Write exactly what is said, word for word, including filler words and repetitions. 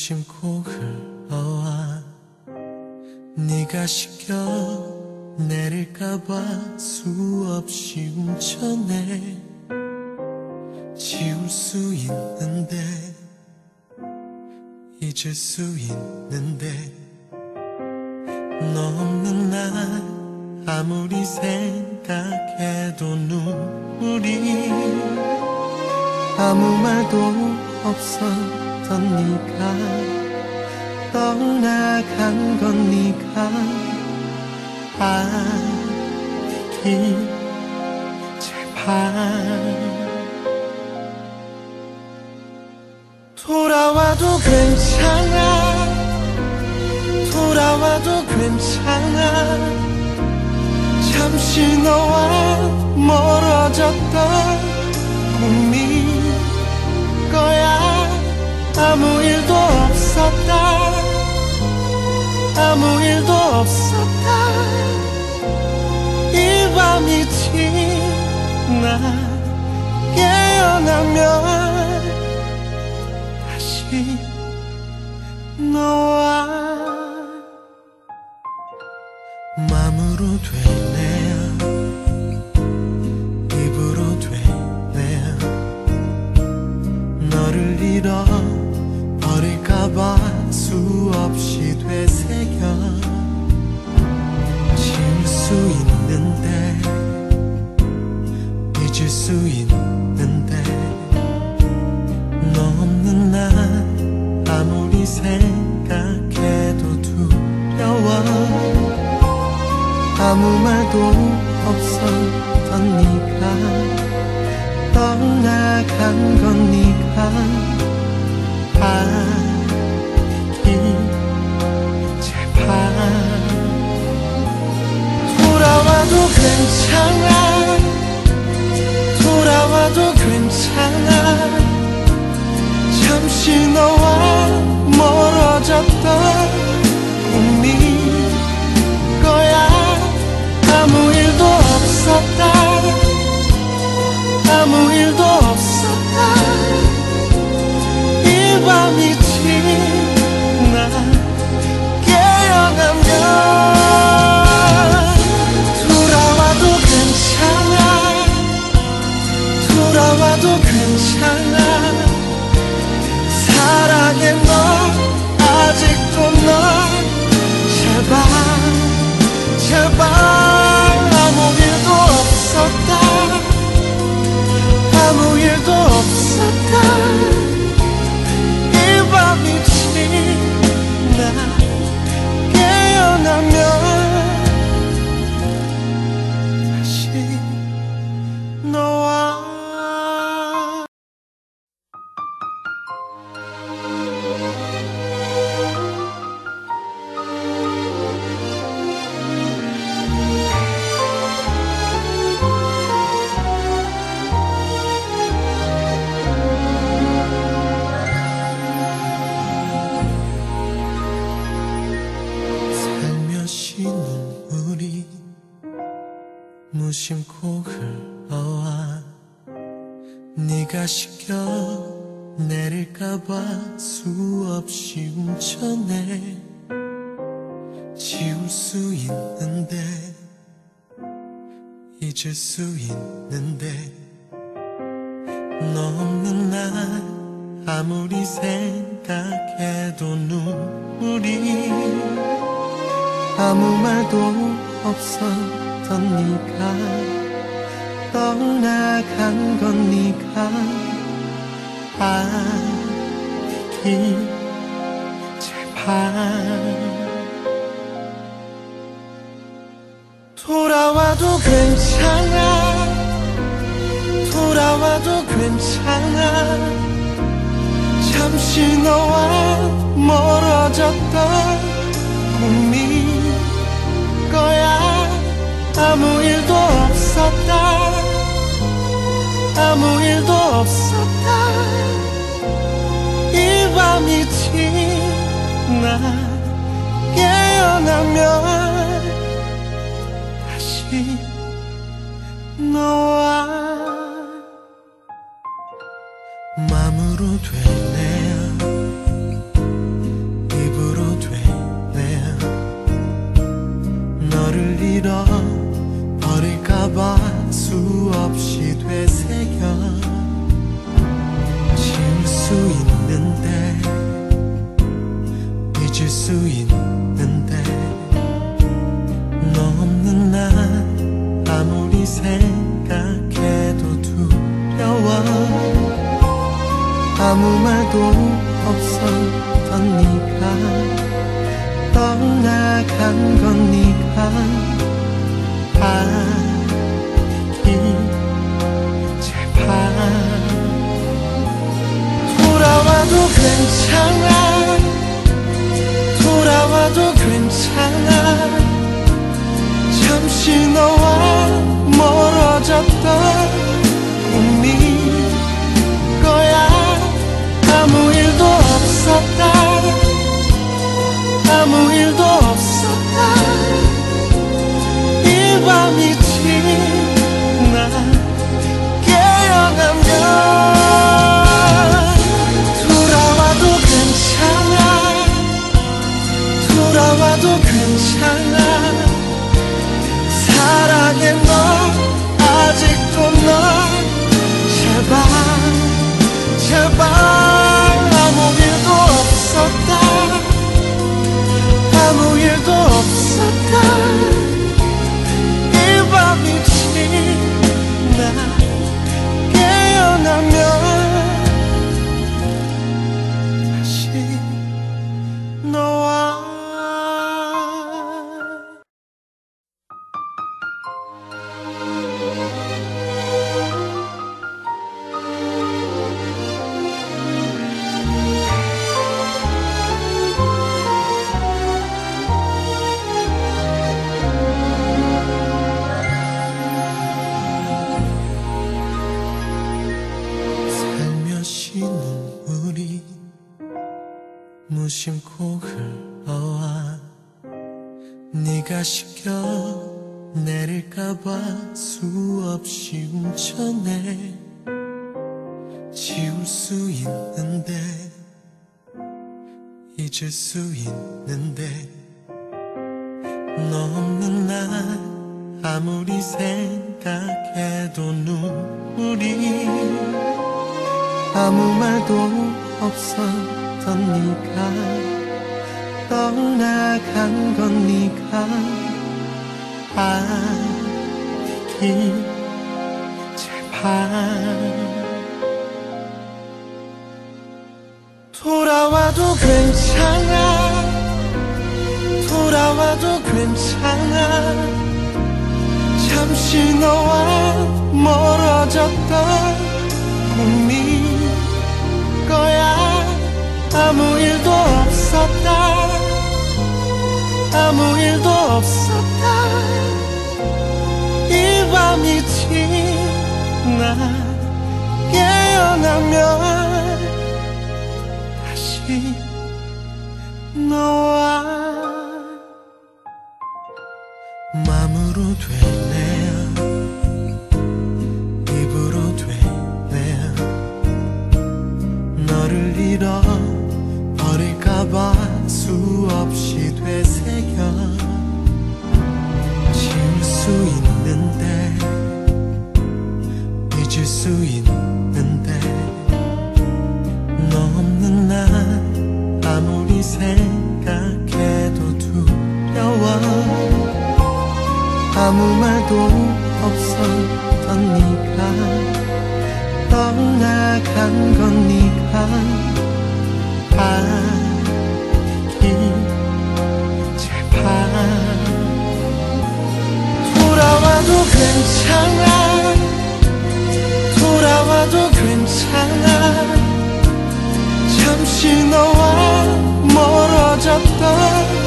무심코 흘러와 네가 시켜 내릴까봐 수없이 움켜내 지울 수 있는데 잊을 수 있는데 너 없는 날 아무리 생각해도 눈물이 아무 말도 없었던 네가 떠나간 건 네가 아니길 제발 돌아와도 괜찮아 돌아와도 괜찮아 잠시 너와 멀어졌던 꿈인 거야 아무 일도 없었다 아무 일도 없었다 이 밤이 지나 깨어나면 다시 너와 마음으로 되뇌어 입으로 되뇌어 너를 잃어 버릴까봐 수없이 되새겨 지울 수 있는데 잊을 수 있는데 너 없는 날 아무리 생각해도 두려워 아무 말도 없었던 네가 떠나간 건 네가 아니길 제발 돌아와도 괜찮아 돌아와도 괜찮아 잠시 너와 멀어졌던 꿈인 거야 아무 일도 없었다 아무 일도 없었다 이 밤이 지나 깨어나면 돌아와도 괜찮아 돌아와도 괜찮아 사랑해 너 아직도 너 제발 제발 아무 일도 없었다 아무 일도 없었다 이 밤이 지나 깨어나면 다시 너와 눈물이 무심코 흘러와 네가 시켜 내릴까봐 수없이 움켜내 지울 수 있는데 잊을 수 있는데 너 없는 날 아무리 생각해도 눈물이 아무 말도 없었던 네가 떠나간 건 네가 아니길 제발 돌아와도 괜찮아 돌아와도 괜찮아 잠시 너와 멀어졌던 꿈인 거야 아무 일도 없었다 아무 일도 없었다 이 밤이 지나 깨어나면 다시 너와 마음으로 되뇌어 너를 잃어 버릴까봐 수없이 되새겨 지울 수 있는데 잊을 수 있는데 너 없는 날 아무리 생각해도 두려워 아무 말도 없었던 네가 떠나간 건 네가 알기 제발 돌아와도 괜찮아 돌아와도 괜찮아 잠시 너와 멀어졌던 꿈인 거야 아무 일도 없었다 아무 일도 없었다 이 밤이 지나 깨어나면 돌아와도 괜찮아 돌아와도 괜찮아 사랑해 너 아직도 널 제발 제발 아무 일도 없었다 아무 일도 없었다 이 밤이 지나 깨어나면 다시 너와 눈물이 무심코 흘러와 네가 시켜 내릴까봐 수없이 움켜내 지울 수 있는데 잊을 수 있는데 너 없는 날 아무리 생각해도 눈물이 아무 말도 없었던 네가 떠나간 건 네가 알기 제발 돌아와도 괜찮아 돌아와도 괜찮아 잠시 너와 멀어졌던 꿈이 거야 아무 일도 없었다 아무 일도 없었다 이 밤이 지나 깨어나면 다시 너와 마음으로 되뇌어 입으로 되뇌어 너를 잃어 버릴까봐 수없이 되새겨 지울 수 있는데 잊을 수 있는데 너 없는 날 아무리 생각해도 두려워 아무 말도 없었던 네가 떠나간 건 네가 알기 제발 돌아와도 괜찮아 돌아와도 괜찮아 잠시 너와 멀어졌던